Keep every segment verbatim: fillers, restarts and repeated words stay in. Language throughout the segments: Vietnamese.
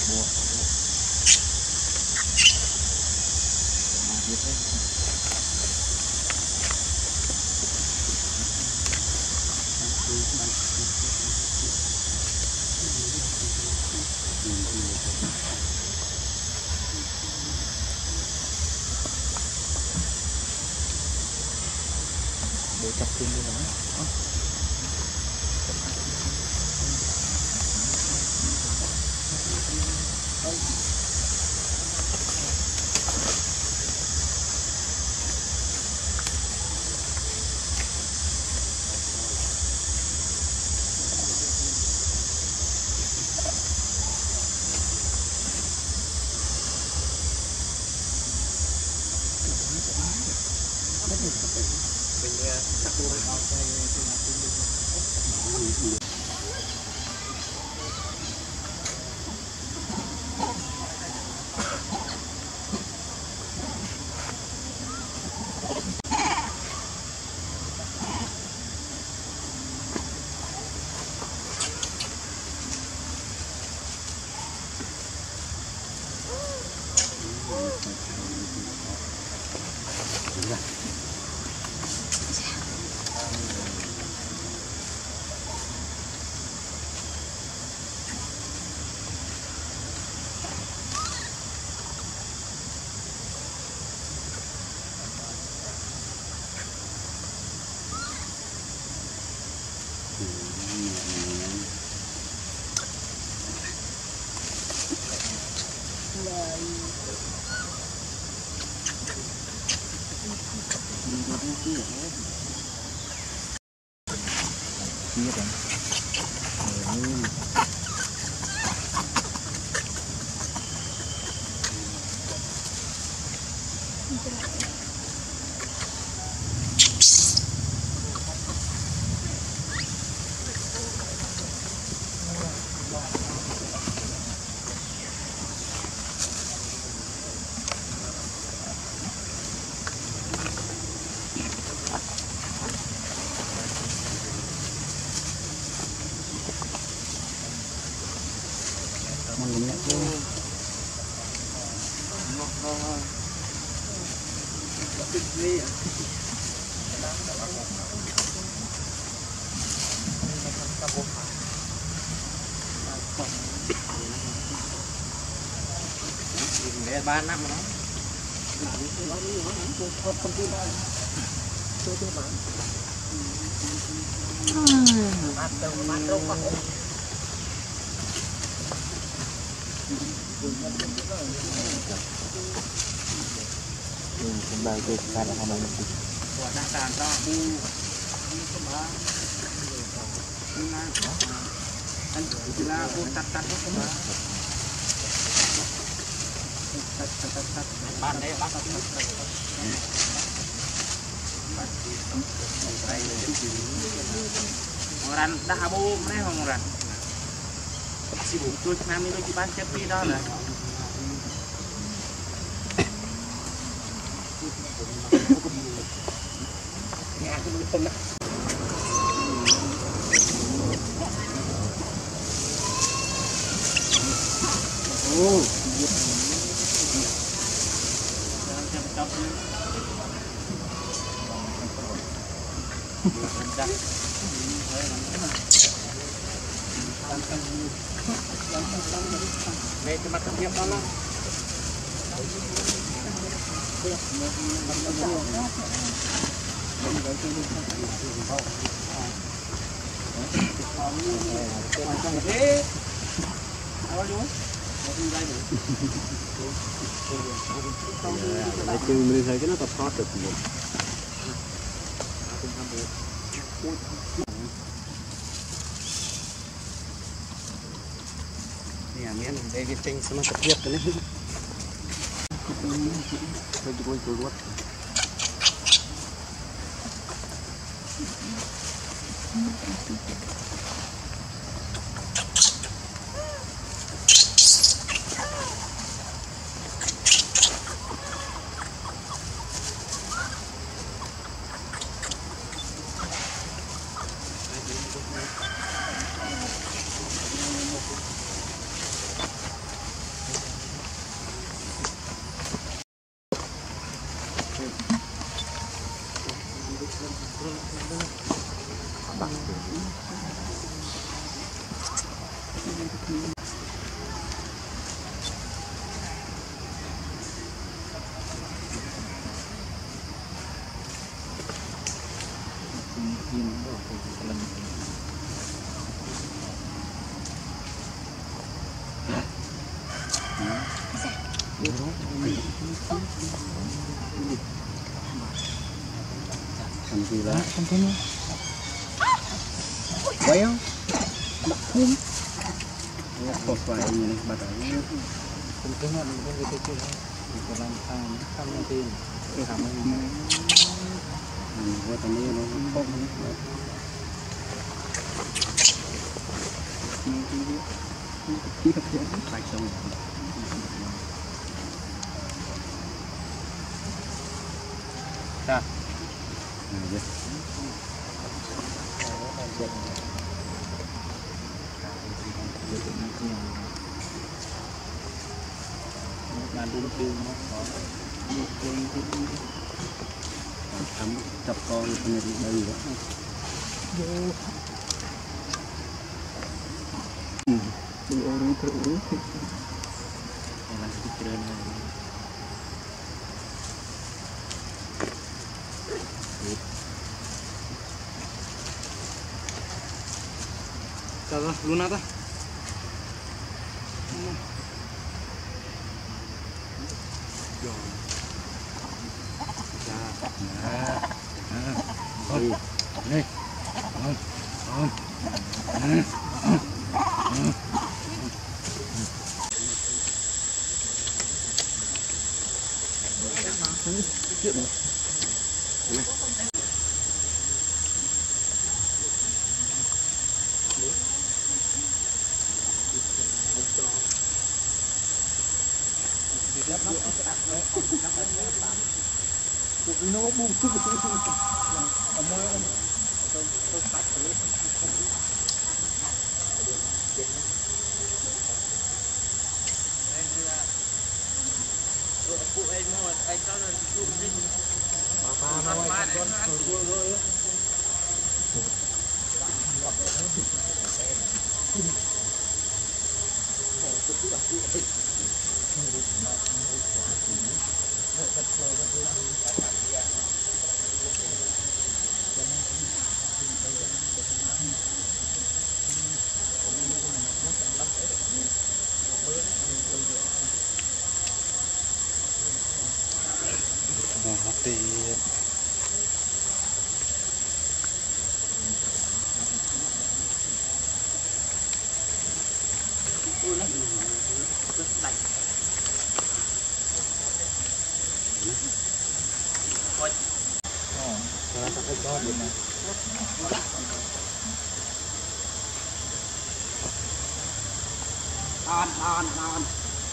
để chặt tim đi nó. Kia rồi. Mình nhận chứ. Để ba năm nó. Bắt đầu bắt đầu con. Chúng ta cứ cắt ra không được. Quả đã tàn to. Anh chỉ là u tắt tắt không mà. Tắt tắt tắt tắt. Bạn đây bắt tắt tắt. Orang dah abu mana orang. Si bungkus nam ni lagi bancet ni dah lah. Ni aku belum nak. Oh. Jangan stop ni. Đây cuma terbiak lah. Eh, awal dulu. Nói chung mình thấy cái nó tập thoát được một. Nè miếng đây cái tinh xem nó tập tiếp cái này. Thôi tôi tôi luộc. Làm gì đó không thấy nữa quay không đặt khung một vài này bà đấy không thấy nữa mình không thấy cái đó mình làm tham tham nó tiền cái tham nó mình qua tầm này nó không kỹ thuật diễn phải xong ta là đun tiêu nó có thấm chập con cái này đầy đó vô đi ô đi thử này là cái trên này chào rồi luôn ta rồi à đây đây không không chuyện này nó bung chút một chút ở môi ông tôi tôi tắt rồi phụ em mua anh cho nó chụp đi ba ba ba để nó ăn cua rồi hati on on on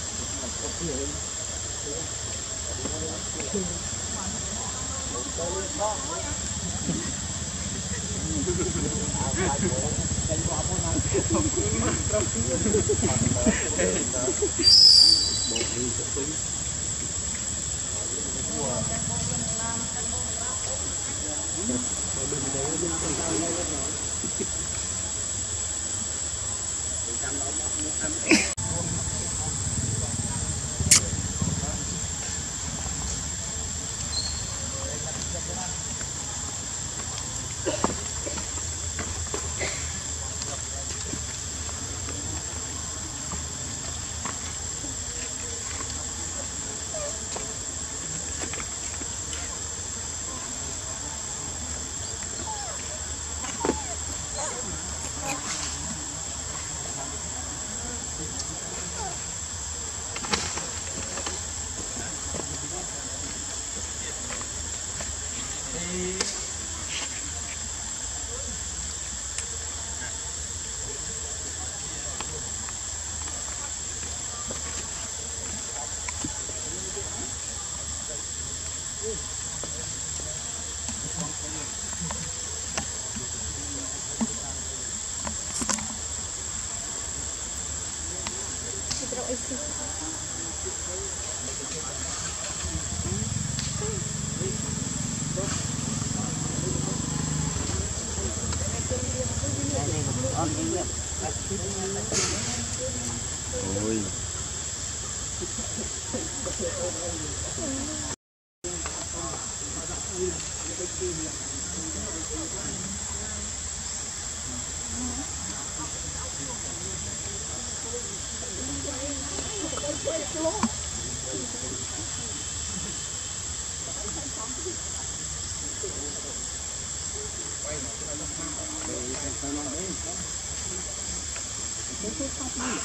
ôi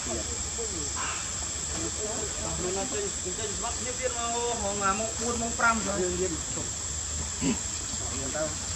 Mình nói chơi chơi bắt nhất viên mà mong là mong buôn mong pram rồi. Dương viên chụp. Tao